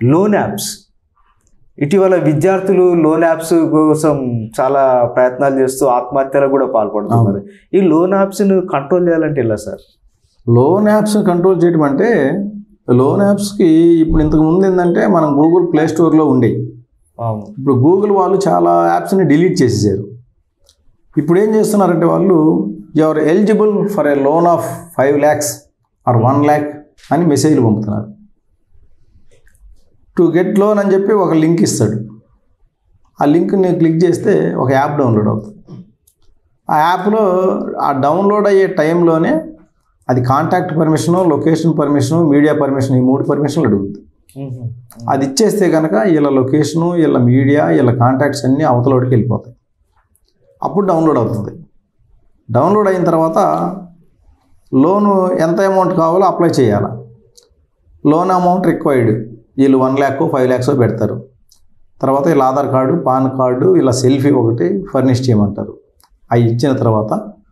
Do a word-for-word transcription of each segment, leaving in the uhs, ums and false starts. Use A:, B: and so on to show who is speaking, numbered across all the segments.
A: Loan apps. ఇటీవల విద్యార్థులు loan apps కోసం చాలా ప్రయత్నాలు చేస్తూ ఆత్మహత్యలకు కూడా పాల్పడుతున్నారు. ఈ లోన్ యాప్స్ను కంట్రోల్ చేయాలంటే ఎలా సార్?
B: లోన్ యాప్స్ కంట్రోల్ చేయడం అంటే, లోన్ యాప్స్కి ఇప్పుడు ఇంతకు ముందు ఏంటంటే మనం గూగుల్ ప్లే స్టోర్లో ఉండేవి. ఇప్పుడు గూగుల్ వాళ్ళు చాలా యాప్స్ని డిలీట్ చేసేసారు. ఇప్పుడు ఏం చేస్తున్నారంటే వాళ్ళు you are eligible for a loan of five lakhs or one lakh అని మెసేజ్లు పంపుతున్నారు. టు గెట్ లోన్ అని చెప్పి ఒక లింక్ ఇస్తాడు. ఆ లింక్ని క్లిక్ చేస్తే ఒక యాప్ డౌన్లోడ్ అవుతుంది. ఆ యాప్లో ఆ డౌన్లోడ్ అయ్యే టైంలోనే అది contact permission, location permission, media permission, ఈ మూడు పర్మిషన్లు అడుగుతుంది. అది ఇచ్చేస్తే కనుక వీళ్ళ లొకేషను, వీళ్ళ మీడియా, వీళ్ళ కాంటాక్ట్స్ అన్నీ అవతలోడికి వెళ్ళిపోతాయి. అప్పుడు డౌన్లోడ్ అవుతుంది. డౌన్లోడ్ అయిన తర్వాత లోను ఎంత అమౌంట్ కావాలో అప్లై చేయాలి. లోన్ అమౌంట్ రిక్వైర్డ్ వీళ్ళు వన్ ల్యాక్ ఫైవ్ ల్యాక్స్ పెడతారు. తర్వాత వీళ్ళ ఆధార్ కార్డు, పాన్ కార్డు, వీళ్ళ సెల్ఫీ ఒకటి ఫర్నిష్ చేయమంటారు. అవి ఇచ్చిన తర్వాత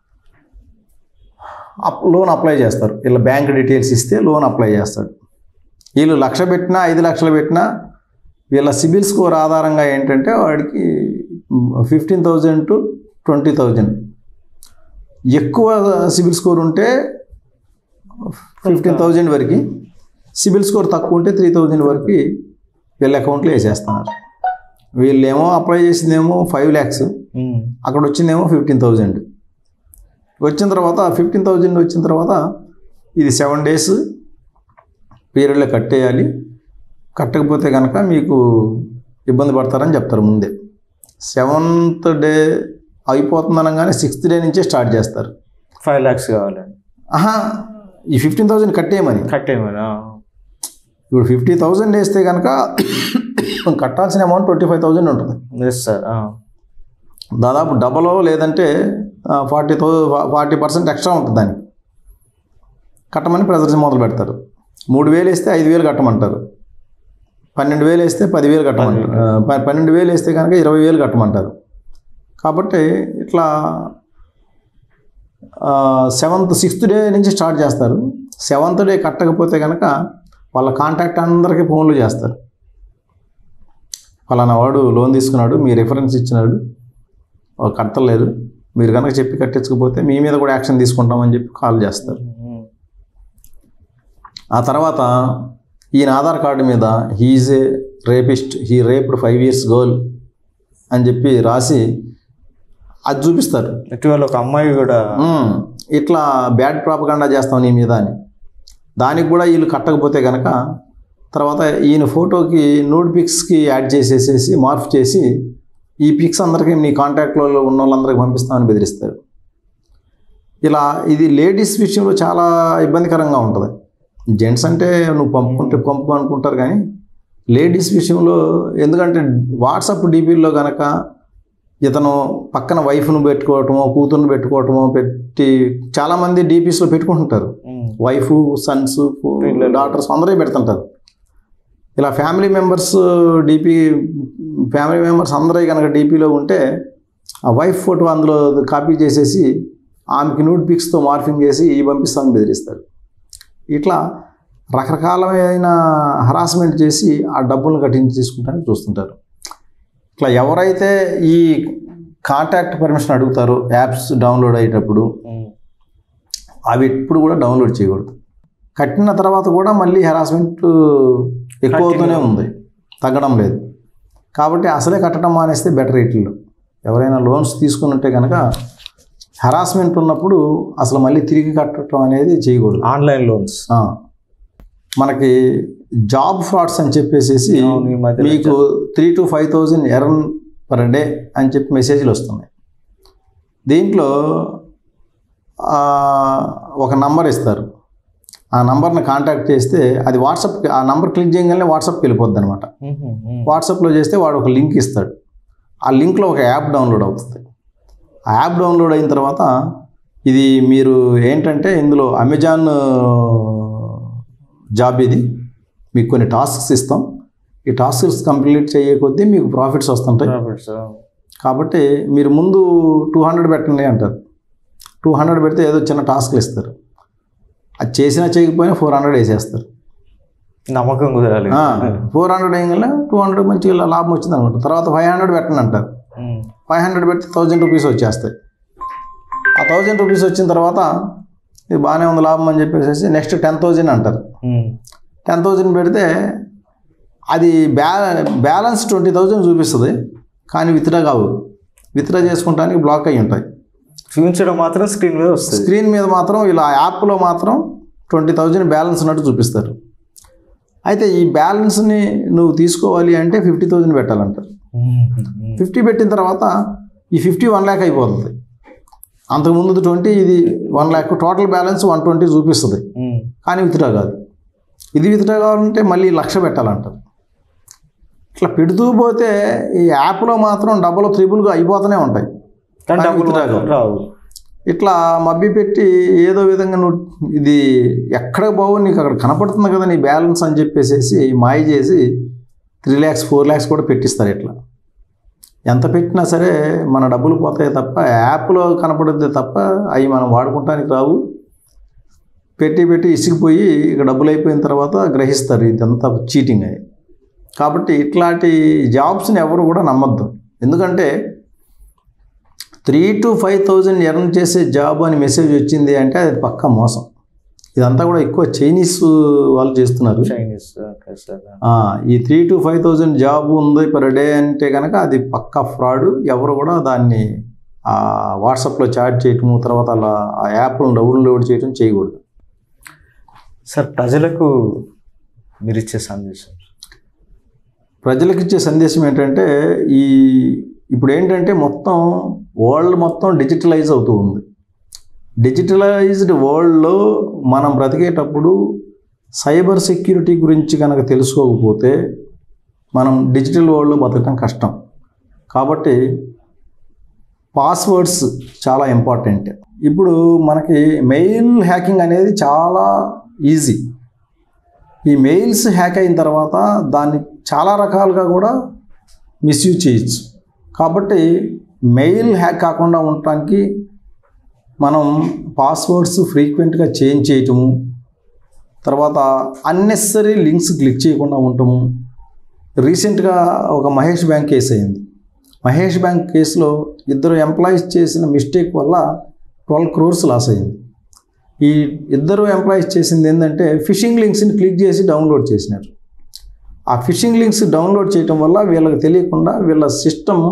B: అప్ లోన్ అప్లై చేస్తారు. వీళ్ళ బ్యాంక్ డీటెయిల్స్ ఇస్తే లోన్ అప్లై చేస్తాడు. వీళ్ళు లక్ష పెట్టినా ఐదు లక్షలు పెట్టినా వీళ్ళ సిబిల్ స్కోర్ ఆధారంగా ఏంటంటే వాడికి fifteen thousand to twenty thousand ఎక్కువ సిబిల్ స్కోర్ ఉంటే ఫిఫ్టీన్ థౌజండ్ వరకు, సిబిల్ స్కోర్ తక్కువ ఉంటే త్రీ థౌజండ్ వరకు వీళ్ళ అకౌంట్లో వేసేస్తున్నారు. వీళ్ళేమో అప్లై చేసిందేమో ఫైవ్ ల్యాక్స్, అక్కడ వచ్చిందేమో ఫిఫ్టీన్ థౌజండ్. వచ్చిన తర్వాత ఫిఫ్టీన్ థౌజండ్ వచ్చిన తర్వాత ఇది సెవెన్ డేస్ పీరియడ్లో కట్టేయాలి. కట్టకపోతే కనుక మీకు ఇబ్బంది పడతారని చెప్తారు ముందే. సెవెంత్ డే అయిపోతుంది అనగానే సిక్స్త్ డే నుంచే స్టార్ట్ చేస్తారు.
A: ఫైవ్ ల్యాక్స్ కావాలండి.
B: ఆహా, ఈ ఫిఫ్టీన్ థౌజండ్ కట్టేయమని
A: కట్టేయమని
B: ఇప్పుడు ఫిఫ్టీ థౌజండ్ వేస్తే కనుక కట్టాల్సిన అమౌంట్ ట్వంటీ ఫైవ్ థౌజండ్ ఉంటుంది.
A: Yes sir.
B: దాదాపు డబల్ లేదంటే ఫార్టీ థౌ ఫార్టీ పర్సెంట్ ఎక్స్ట్రా ఉంటుంది. దానికి కట్టమని ప్రెజర్స్ మొదలు పెడతారు. మూడు వేలు వేస్తే ఐదు వేలు కట్టమంటారు. పన్నెండు వేలు వేస్తే పదివేలు కట్టమంటారు. పన్నెండు వేలు వేస్తే కనుక ఇరవై వేలు కట్టమంటారు. కాబట్టి ఇట్లా సెవెంత్ సిక్స్త్ డే నుంచి స్టార్ట్ చేస్తారు. సెవెంత్ డే కట్టకపోతే కనుక వాళ్ళ కాంటాక్ట్ అందరికీ ఫోన్లు చేస్తారు. ఫలానా వాడు లోన్ తీసుకున్నాడు, మీ రిఫరెన్స్ ఇచ్చినాడు, కట్టలేదు, మీరు కనుక చెప్పి కట్టించకపోతే మీ మీద కూడా యాక్షన్ తీసుకుంటామని చెప్పి కాల్ చేస్తారు. ఆ తర్వాత ఈయన ఆధార్ కార్డు మీద he is a rapist, he raped five years girl అని చెప్పి రాసి అది చూపిస్తారు.
A: ఇటీవల ఒక అమ్మాయి కూడా
B: ఇట్లా బ్యాడ్ ప్రాపగండా చేస్తాం నీ మీద అని. దానికి కూడా వీళ్ళు కట్టకపోతే కనుక తర్వాత ఈయన ఫోటోకి నూడ్ పిక్స్కి యాడ్ చేసేసేసి మార్ఫ్ చేసి ఈ పిక్స్ అందరికీ నీ కాంటాక్ట్లో ఉన్న వాళ్ళందరికీ పంపిస్తామని బెదిరిస్తారు. ఇలా ఇది లేడీస్ విషయంలో చాలా ఇబ్బందికరంగా ఉంటుంది. జెంట్స్ అంటే నువ్వు పంపుకుంటే పంపుకో అనుకుంటారు, కానీ లేడీస్ విషయంలో ఎందుకంటే వాట్సాప్ డీపీల్లో కనుక ఇతను పక్కన వైఫ్ను పెట్టుకోవటమో కూతుర్ని పెట్టుకోవటమో పెట్టి చాలామంది డీపీస్లో పెట్టుకుంటుంటారు. వైఫ్, సన్స్, డాటర్స్ అందరూ పెడుతుంటారు. ఇలా family members DP family members అందరూ కనుక డీపీలో ఉంటే ఆ వైఫ్ ఫోటో అందులో కాపీ చేసేసి ఆమెకి నూడ్ పిక్స్తో మార్ఫింగ్ చేసి ఈ పంపిస్తామని బెదిరిస్తారు. ఇట్లా రకరకాలమైన హరాస్మెంట్ చేసి ఆ డబ్బులను కట్టించి తీసుకుంటానికి చూస్తుంటారు. ఇట్లా ఎవరైతే ఈ కాంటాక్ట్ పర్మిషన్ అడుగుతారో యాప్స్ డౌన్లోడ్ అయ్యేటప్పుడు అవి ఎప్పుడు కూడా డౌన్లోడ్ చేయకూడదు. కట్టిన తర్వాత కూడా మళ్ళీ హెరాస్మెంట్ ఎక్కువ అవుతూనే ఉంది, తగ్గడం లేదు. కాబట్టి అసలే కట్టడం మానేస్తే బెటర్. రేట్లో ఎవరైనా లోన్స్ తీసుకుని ఉంటే కనుక హెరాస్మెంట్ ఉన్నప్పుడు అసలు మళ్ళీ తిరిగి కట్టడం అనేది చేయకూడదు.
A: ఆన్లైన్ లోన్స్
B: మనకి జాబ్ ఫ్రాడ్స్ అని చెప్పేసి మీకు three to five thousand earn per day అని చెప్పి మెసేజ్లు వస్తున్నాయి. దీంట్లో ఒక నంబర్ ఇస్తారు. ఆ నంబర్ని కాంటాక్ట్ చేస్తే అది వాట్సాప్, ఆ నంబర్ క్లిక్ చేయగానే వాట్సాప్కి వెళ్ళిపోద్ది అనమాట. వాట్సాప్లో చేస్తే వాడు ఒక లింక్ ఇస్తాడు. ఆ లింక్లో ఒక యాప్ డౌన్లోడ్ అవుతుంది. ఆ యాప్ డౌన్లోడ్ అయిన తర్వాత ఇది మీరు ఏంటంటే ఇందులో అమెజాన్ జాబ్, ఇది మీకు కొన్ని టాస్క్స్ ఇస్తాం, ఈ టాస్క్స్ కంప్లీట్ చేయే కొద్దీ మీకు ప్రాఫిట్స్ వస్తుంటాయి. కాబట్టి మీరు ముందు టూ హండ్రెడ్ పెట్టండి అంటారు. టూ హండ్రెడ్ పెడితే ఏదో చిన్న టాస్క్లు ఇస్తారు. అది చేసినా చేయకపోయినా ఫోర్ హండ్రెడ్ వేసేస్తారు.
A: నమ్మకం కుదరాలి.
B: ఫోర్ హండ్రెడ్ వేయగల టూ హండ్రెడ్ మంచిగా లాభం వచ్చింది అనుకుంటా. తర్వాత ఫైవ్ హండ్రెడ్ పెట్టండి అంటారు. ఫైవ్ హండ్రెడ్ పెడితే థౌజండ్ రూపీస్ వచ్చేస్తాయి. ఆ థౌజండ్ రూపీస్ వచ్చిన తర్వాత ఇది బాగానే ఉంది లాభం అని చెప్పేసి నెక్స్ట్ టెన్ థౌజండ్ అంటారు. టెన్ థౌజండ్ పెడితే అది బ్యా బ్యాలెన్స్ ట్వంటీ థౌజండ్ చూపిస్తుంది, కానీ విత్డ్రా కావు. విత్డ్రా చేసుకుంటానికి బ్లాక్ అయ్యి ఉంటాయి.
A: ఫ్యూచర్ మాత్రం స్క్రీన్ మీద వస్తుంది.
B: స్క్రీన్ మీద మాత్రం ఇలా యాప్లో మాత్రం ట్వంటీ థౌజండ్ బ్యాలెన్స్ ఉన్నట్టు చూపిస్తారు. అయితే ఈ బ్యాలెన్స్ని నువ్వు తీసుకోవాలి అంటే ఫిఫ్టీ థౌజండ్ పెట్టాలంటారు. ఫిఫ్టీ పెట్టిన తర్వాత ఈ ఫిఫ్టీ వన్ ల్యాక్ అయిపోతుంది. అంతకుముందు ట్వంటీ, ఇది one lakh, total balance one twenty చూపిస్తుంది, కానీ విత్డ్రా కాదు. ఇది విత్డ్రా కావాలంటే మళ్ళీ లక్ష పెట్టాలంటారు. ఇట్లా పెడుతూ పోతే ఈ యాప్లో మాత్రం డబుల్ త్రిబుల్గా అయిపోతూనే ఉంటాయి, విత్డ్రా కావు. ఇట్లా మబ్బి పెట్టి ఏదో విధంగా నువ్వు ఇది ఎక్కడ బావు నీకు అక్కడ కనపడుతుంది కదా నీ బ్యాలెన్స్ అని చెప్పేసి మాయ చేసి త్రీ ల్యాక్స్ ఫోర్ ల్యాక్స్ కూడా పెట్టిస్తారు. ఇట్లా ఎంత పెట్టినా సరే మన డబ్బులు పోతాయి తప్ప యాప్లో కనపడుద్ది తప్ప అవి మనం వాడుకుంటానికి రావు. పెట్టి పెట్టి ఇసిగిపోయి ఇక డబ్బులు అయిపోయిన తర్వాత గ్రహిస్తారు ఇదంతా చీటింగ్ అని. కాబట్టి ఇట్లాంటి జాబ్స్ని ఎవరు కూడా నమ్మద్దు. ఎందుకంటే three to five thousand earn చేసే జాబ్ అని మెసేజ్ వచ్చింది అంటే అది పక్కా మోసం. ఇదంతా కూడా ఎక్కువ చైనీస్ వాళ్ళు చేస్తున్నారు.
A: చైనీస్
B: ఈ three to five thousand job ఉంది పర్ డే అంటే కనుక అది పక్కా ఫ్రాడ్. ఎవరు కూడా దాన్ని వాట్సాప్లో చాట్ చేయటము, తర్వాత అలా ఆ యాప్ను డౌన్లోడ్ చేయటం చేయకూడదు.
A: సార్, ప్రజలకు మీరు ఇచ్చే సందేశం?
B: ప్రజలకు ఇచ్చే సందేశం ఏంటంటే ఈ ఇప్పుడు ఏంటంటే మొత్తం వరల్డ్ మొత్తం డిజిటలైజ్ అవుతూ ఉంది. డిజిటలైజ్డ్ వరల్డ్లో మనం బ్రతికేటప్పుడు సైబర్ సెక్యూరిటీ గురించి కనుక తెలుసుకోకపోతే మనం డిజిటల్ వరల్డ్లో బతకడం కష్టం. కాబట్టి పాస్వర్డ్స్ చాలా ఇంపార్టెంట్. ఇప్పుడు మనకి మెయిల్ హ్యాకింగ్ అనేది చాలా ఈజీ. ఈ మెయిల్స్ హ్యాక్ అయిన తర్వాత దాన్ని చాలా రకాలుగా కూడా మిస్యూజ్ చేయొచ్చు. కాబట్టి మెయిల్ హ్యాక్ కాకుండా ఉండటానికి మనం పాస్వర్డ్స్ ఫ్రీక్వెంట్గా చేంజ్ చేయటము, తర్వాత అన్నెసరీ లింక్స్ క్లిక్ చేయకుండా ఉండటము. రీసెంట్గా ఒక మహేష్ బ్యాంక్ కేసు అయింది. మహేష్ బ్యాంక్ కేసులో ఇద్దరు ఎంప్లాయీస్ చేసిన మిస్టేక్ వల్ల ట్వెల్వ్ క్రోర్స్ లాస్ అయింది. ఈ ఇద్దరు ఎంప్లాయీస్ చేసింది ఏంటంటే ఫిషింగ్ లింక్స్ని క్లిక్ చేసి డౌన్లోడ్ చేసినారు. ఆ ఫిషింగ్ లింక్స్ డౌన్లోడ్ చేయటం వల్ల వీళ్ళకి తెలియకుండా వీళ్ళ సిస్టమ్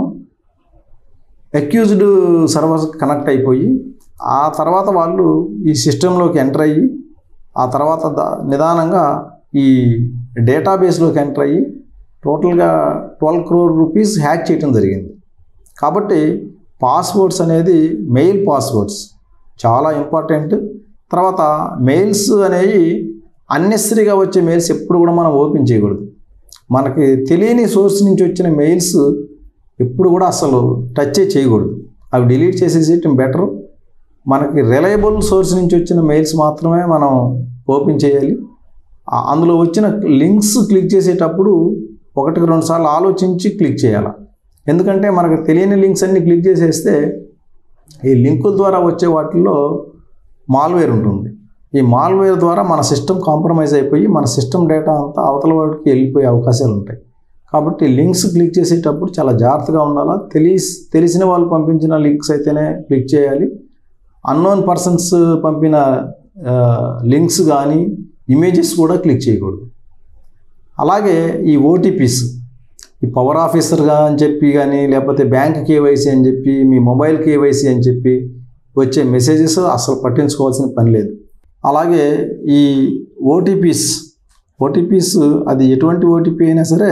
B: అక్యూజ్డ్ సర్వర్స్ కనెక్ట్ అయిపోయి ఆ తర్వాత వాళ్ళు ఈ సిస్టంలోకి ఎంటర్ అయ్యి ఆ తర్వాత నిదానంగా ఈ డేటాబేస్లోకి ఎంటర్ అయ్యి టోటల్గా ట్వెల్వ్ క్రోర్ రూపీస్ హ్యాక్ చేయడం జరిగింది. కాబట్టి పాస్వర్డ్స్ అనేది మెయిల్ పాస్వర్డ్స్ చాలా ఇంపార్టెంట్. తర్వాత మెయిల్స్ అనేవి అన్నెసరీగా వచ్చే మెయిల్స్ ఎప్పుడు కూడా మనం ఓపెన్ చేయకూడదు. మనకి తెలియని సోర్స్ నుంచి వచ్చిన మెయిల్స్ ఎప్పుడు కూడా అసలు టచ్ చేయకూడదు. అవి డిలీట్ చేసేసేయటం బెటర్. మనకి రిలయబుల్ సోర్స్ నుంచి వచ్చిన మెయిల్స్ మాత్రమే మనం ఓపెన్ చేయాలి. అందులో వచ్చిన లింక్స్ క్లిక్ చేసేటప్పుడు ఒకటికి రెండు సార్లు ఆలోచించి క్లిక్ చేయాలి. ఎందుకంటే మనకు తెలియని లింక్స్ అన్ని క్లిక్ చేసేస్తే ఈ లింకుల ద్వారా వచ్చే వాటిల్లో మాల్వేర్ ఉంటుంది. ఈ మాల్వేర్ ద్వారా మన సిస్టమ్ కాంప్రమైజ్ అయిపోయి మన సిస్టమ్ డేటా అంతా అవతల వాడికి వెళ్ళిపోయే అవకాశాలు ఉంటాయి. కాబట్టి లింక్స్ క్లిక్ చేసేటప్పుడు చాలా జాగ్రత్తగా ఉండాలి. తెలిసి తెలిసిన వాళ్ళు పంపించిన లింక్స్ అయితేనే క్లిక్ చేయాలి. అన్నోన్ పర్సన్స్ పంపిన లింక్స్ కానీ ఇమేజెస్ కూడా క్లిక్ చేయకూడదు. అలాగే ఈ ఓటీపీస్, ఈ పవర్ ఆఫీసర్గా అని చెప్పి కానీ లేకపోతే బ్యాంక్ కేవైసీ అని చెప్పి మీ మొబైల్ కేవైసీ అని చెప్పి వచ్చే మెసేజెస్ అసలు పట్టించుకోవాల్సిన పని లేదు. అలాగే ఈ ఓటీపీస్ ఓటీపీస్ అది ఎటువంటి ఓటీపీ అయినా సరే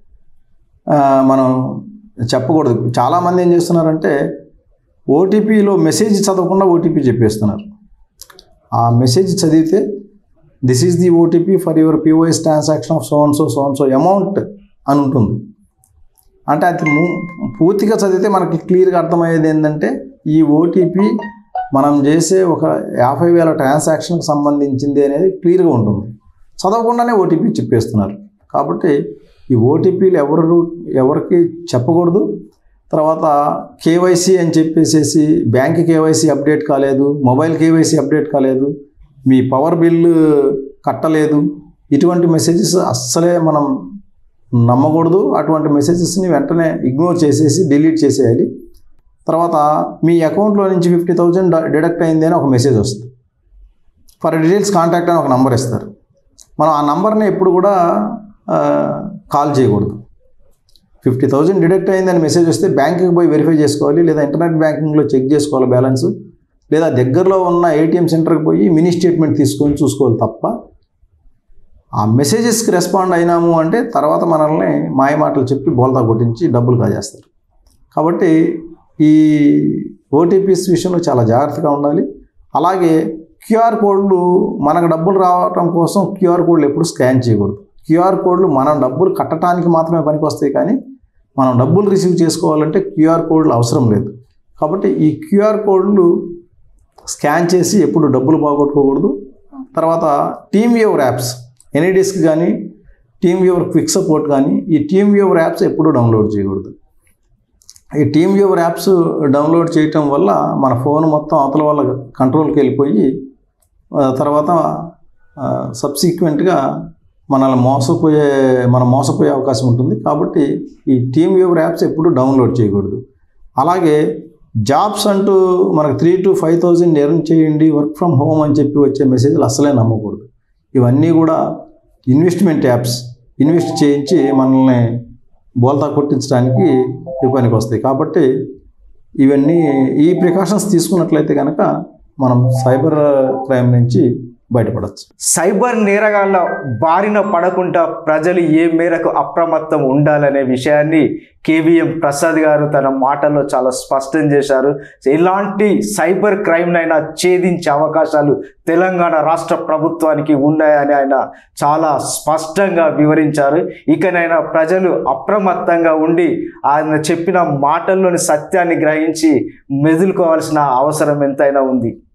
B: మనం చెప్పకూడదు. చాలామంది ఏం చేస్తున్నారంటే ఓటీపీలో మెసేజ్ చదవకుండా ఓటీపీ చెప్పేస్తున్నారు. ఆ మెసేజ్ చదివితే this is the OTP for your POS transaction of so and so so and so amount అని ఉంటుంది. అంటే అది పూర్తిగా చదివితే మనకి క్లియర్గా అర్థమయ్యేది ఏంటంటే ఈ ఓటీపీ మనం చేసే ఒక యాభై వేల ట్రాన్సాక్షన్కి సంబంధించింది అనేది క్లియర్గా ఉంటుంది. చదవకుండానే ఓటీపీ చెప్పేస్తున్నారు. కాబట్టి ఈ ఓటీపీలు ఎవరు ఎవరికి చెప్పకూడదు. తర్వాత కేవైసీ అని చెప్పేసేసి బ్యాంక్ కేవైసీ అప్డేట్ కాలేదు, మొబైల్ కేవైసీ అప్డేట్ కాలేదు, మీ పవర్ బిల్లు కట్టలేదు, ఇటువంటి మెసేజెస్ అస్సలే మనం నమ్మకూడదు. అటువంటి మెసేజెస్ని వెంటనే ఇగ్నోర్ చేసేసి డిలీట్ చేసేయాలి. తర్వాత మీ అకౌంట్లో నుంచి ఫిఫ్టీ థౌజండ్ డిడక్ట్ అయింది అని ఒక మెసేజ్ వస్తుంది. ఫర్ డీటెయిల్స్ కాంటాక్ట్ అని ఒక నంబర్ ఇస్తారు. మనం ఆ నంబర్ని ఎప్పుడు కూడా కాల్ చేయకూడదు. ఫిఫ్టీ థౌజండ్ డిడక్ట్ అయిందని మెసేజ్ వస్తే బ్యాంకుకి పోయి వెరిఫై చేసుకోవాలి, లేదా ఇంటర్నెట్ బ్యాంకింగ్లో చెక్ చేసుకోవాలి బ్యాలెన్స్, లేదా దగ్గరలో ఉన్న ఏటీఎం సెంటర్కి పోయి మినీ స్టేట్మెంట్ తీసుకొని చూసుకోవాలి తప్ప ఆ మెసేజెస్కి రెస్పాండ్ అయినాము అంటే తర్వాత మనల్ని మాయ మాటలు చెప్పి బోల్తా కొట్టించి డబ్బులు కాజేస్తారు. కాబట్టి ఈ ఓటీపీస్ విషయంలో చాలా జాగ్రత్తగా ఉండాలి. అలాగే క్యూఆర్ కోడ్లు మనకు డబ్బులు రావడం కోసం క్యూఆర్ కోడ్లు ఎప్పుడు స్కాన్ చేయకూడదు. క్యూఆర్ కోడ్లు మనం డబ్బులు కట్టడానికి మాత్రమే పనికొస్తాయి, కానీ మనం డబ్బులు రిసీవ్ చేసుకోవాలంటే క్యూఆర్ కోడ్లు అవసరం లేదు. కాబట్టి ఈ క్యూఆర్ కోడ్లు స్కాన్ చేసి ఎప్పుడు డబ్బులు పోగొట్టుకోకూడదు. తర్వాత టీమ్ వ్యూవర్ యాప్స్, ఎనీడిస్క్ కానీ టీమ్ వ్యూవర్ క్విక్ సపోర్ట్ కానీ ఈ టీమ్ వ్యూవర్ యాప్స్ ఎప్పుడూ డౌన్లోడ్ చేయకూడదు. ఈ టీమ్ వ్యూవర్ యాప్స్ డౌన్లోడ్ చేయటం వల్ల మన ఫోన్ మొత్తం అవతల వాళ్ళ కంట్రోల్కి వెళ్ళిపోయి తర్వాత సబ్సిక్వెంట్గా మనల్ని మోసపోయే మనం మోసపోయే అవకాశం ఉంటుంది. కాబట్టి ఈ టీమ్ వ్యూవర్ యాప్స్ ఎప్పుడూ డౌన్లోడ్ చేయకూడదు. అలాగే జాబ్స్ అంటూ మనకు three to five thousand earn చేయండి, వర్క్ ఫ్రమ్ హోమ్ అని చెప్పి వచ్చే మెసేజ్లు అసలే నమ్మకూడదు. ఇవన్నీ కూడా ఇన్వెస్ట్మెంట్ యాప్స్, ఇన్వెస్ట్ చేయించి మనల్ని బోల్తా కొట్టించడానికి పనికి వస్తాయి. కాబట్టి ఇవన్నీ ఈ ప్రికాషన్స్ తీసుకున్నట్లయితే కనుక మనం సైబర్ క్రైమ్ నుంచి బయటపడవచ్చు.
A: సైబర్ నేరగాళ్ళ బారిన పడకుండా ప్రజలు ఏ మేరకు అప్రమత్తం ఉండాలనే విషయాన్ని కేవీఎం ప్రసాద్ గారు తన మాటల్లో చాలా స్పష్టం చేశారు. ఎలాంటి సైబర్ క్రైమ్నైనా ఛేదించే అవకాశాలు తెలంగాణ రాష్ట్ర ప్రభుత్వానికి ఉన్నాయని ఆయన చాలా స్పష్టంగా వివరించారు. ఇకనైనా ప్రజలు అప్రమత్తంగా ఉండి ఆయన చెప్పిన మాటల్లోని సత్యాన్ని గ్రహించి మెదులుకోవాల్సిన అవసరం ఎంతైనా ఉంది.